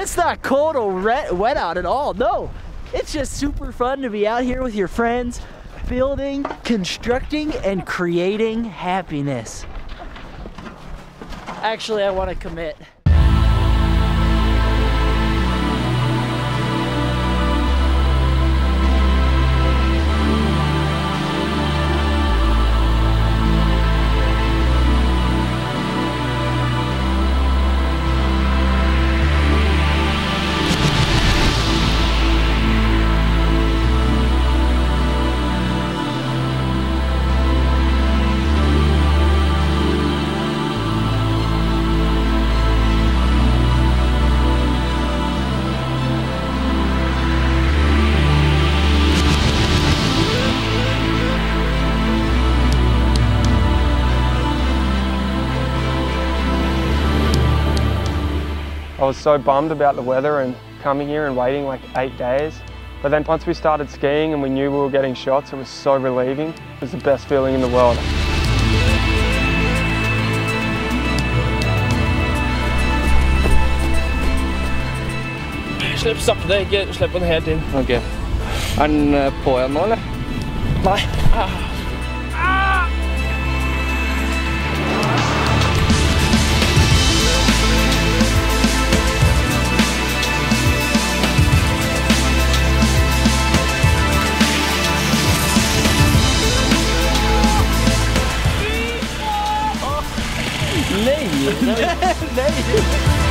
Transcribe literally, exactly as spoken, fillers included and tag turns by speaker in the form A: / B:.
A: it's not cold or wet out at all. No, it's just super fun to be out here with your friends, building, constructing, and creating happiness. Actually, I want to commit.
B: I was so bummed about the weather and coming here and waiting like eight days. But then once we started skiing and we knew we were getting shots, it was so relieving. It was the best feeling in the world.
C: Slipp sakte, ikke slipp den helt inn.
D: Ok. Er den på igjen nå, eller?
C: Nei. Ah. Ah.
A: Nej! Nej!